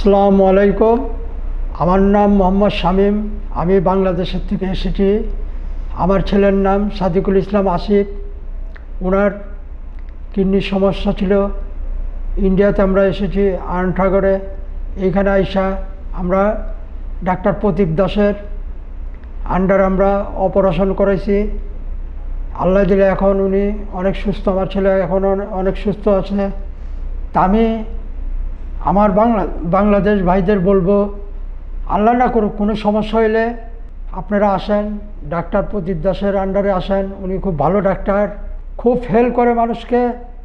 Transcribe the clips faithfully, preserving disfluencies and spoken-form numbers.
আসসালামু আলাইকুম। আমার নাম মোহাম্মদ শামীম। আমি বাংলাদেশের থেকে এসেছি। আমার ছেলের নাম সাদিকুল ইসলাম আসিফ। ওনার কিডনির সমস্যা ছিল। ইন্ডিয়াতে আমরা এসেছি আনঠাগরে। এইখানে আইসা আমরা ডাক্তার প্রদীপ দাসের আন্ডার আমরা অপারেশন করেছি। আল্লাহ দিলে এখন উনি অনেক সুস্থ। আমার ছেলে এখন অনেক সুস্থ আছে। তা আমি আমার বাংলা বাংলাদেশ ভাইদের বলবো, আল্লাহ না করুক কোনো সমস্যা হইলে আপনারা আসেন, ডাক্তার প্রদীপ দাসের আন্ডারে আসেন। উনি খুব ভালো ডাক্তার, খুব হেল্প করে মানুষকে,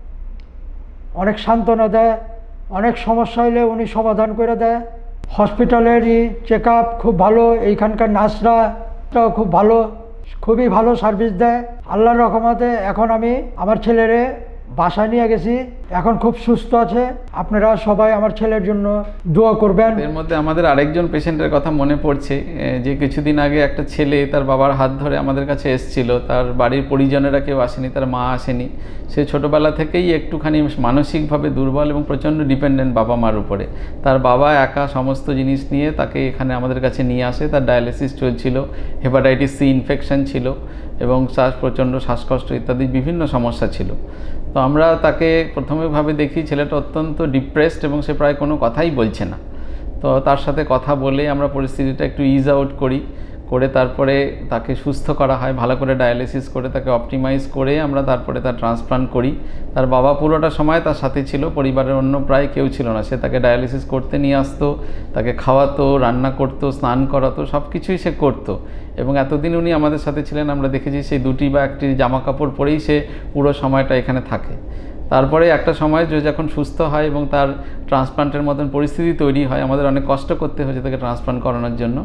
অনেক সান্ত্বনা দেয়। অনেক সমস্যা হইলে উনি সমাধান করে দেয়। হসপিটালেরই চেক আপ খুব ভালো। এইখানকার নার্সরাও খুব ভালো, খুবই ভালো সার্ভিস দেয়। আল্লাহর রহমতে এখন আমি আমার ছেলেরে বাসায় নিয়ে গেছি, এখন খুব সুস্থ আছে। আপনারা সবাই আমার ছেলের জন্য দোয়া করবেন। এর মধ্যে আমাদের আরেকজন পেশেন্টের কথা মনে পড়ছে, যে কিছুদিন আগে একটা ছেলে তার বাবার হাত ধরে আমাদের কাছে এসেছিল। তার বাড়ির পরিজনেরা কেউ আসেনি, তার মা আসেনি। সে ছোটোবেলা থেকেই একটুখানি মানসিকভাবে দুর্বল এবং প্রচণ্ড ডিপেন্ডেন্ট বাবা মার উপরে। তার বাবা একা সমস্ত জিনিস নিয়ে তাকে এখানে আমাদের কাছে নিয়ে আসে। তার ডায়ালিসিস চলছিল, হেপাটাইটিস সি ইনফেকশন ছিল এবং শ্বাস প্রচণ্ড শ্বাসকষ্ট ইত্যাদি বিভিন্ন সমস্যা ছিল। তো আমরা তাকে প্রথমেভাবে দেখি ছেলেটা অত্যন্ত ডিপ্রেসড এবং সে প্রায় কোনো কথাই বলছে না। তো তার সাথে কথা বলে আমরা পরিস্থিতিটা একটু ইজ আউট করি, করে তারপরে তাকে সুস্থ করা হয়, ভালো করে ডায়ালিসিস করে তাকে অপটিমাইজ করে আমরা তারপরে তার ট্রান্সপ্লান্ট করি। তার বাবা পুরোটা সময় তার সাথে ছিল, পরিবারের অন্য প্রায় কেউ ছিল না। সে তাকে ডায়ালিসিস করতে নিয়ে আসতো, তাকে খাওয়াতো, রান্না করতো, স্নান করাতো, সব কিছুই সে করতো। এবং এতদিন উনি আমাদের সাথে ছিলেন, আমরা দেখেছি সেই দুটি বা একটি জামা কাপড় পরেই সে পুরো সময়টা এখানে থাকে। তারপরে একটা সময় যে যখন সুস্থ হয় এবং তার ট্রান্সপ্লান্টের মতন পরিস্থিতি তৈরি হয়, আমাদের অনেক কষ্ট করতে হয়েছে তাকে ট্রান্সপ্লান্ট করানোর জন্য।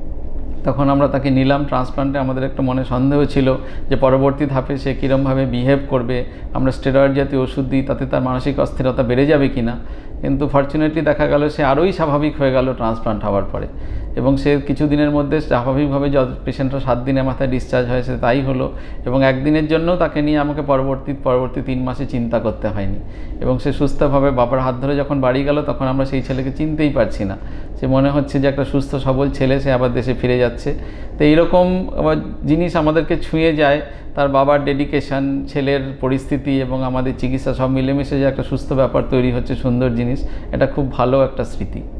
তখন আমরা তাকে নিলাম ট্রান্সপ্লান্টে। আমাদের একটা মনে সন্দেহ ছিল যে পরবর্তী ধাপে সে কীরমভাবে বিহেভ করবে। আমরা স্টেরয়েড জাতীয় ওষুধ দিই, তাতে তার মানসিক অস্থিরতা বেড়ে যাবে কি না। কিন্তু ফর্চুনেটলি দেখা গেল সে আরোই স্বাভাবিক হয়ে গেল ট্রান্সপ্লান্ট হওয়ার পরে। এবং সে কিছুদিনের মধ্যে স্বাভাবিকভাবে যত পেশেন্টরা সাত দিনের মাথায় ডিসচার্জ হয়েছে তাই হলো। এবং একদিনের জন্য তাকে নিয়ে আমাকে পরবর্তী পরবর্তী তিন মাসে চিন্তা করতে হয়নি। এবং সে সুস্থভাবে বাবার হাত ধরে যখন বাড়ি গেল, তখন আমরা সেই ছেলেকে চিনতেই পারছি না। সে মনে হচ্ছে যে একটা সুস্থ সবল ছেলে, সে আবার দেশে ফিরে যাচ্ছে। তো এইরকম আবার জিনিস আমাদেরকে ছুঁয়ে যায়। তার বাবার ডেডিকেশান, ছেলের পরিস্থিতি এবং আমাদের চিকিৎসা সব মিলেমিশে যে একটা সুস্থ ব্যাপার তৈরি হচ্ছে, সুন্দর জিনিস, এটা খুব ভালো একটা স্মৃতি।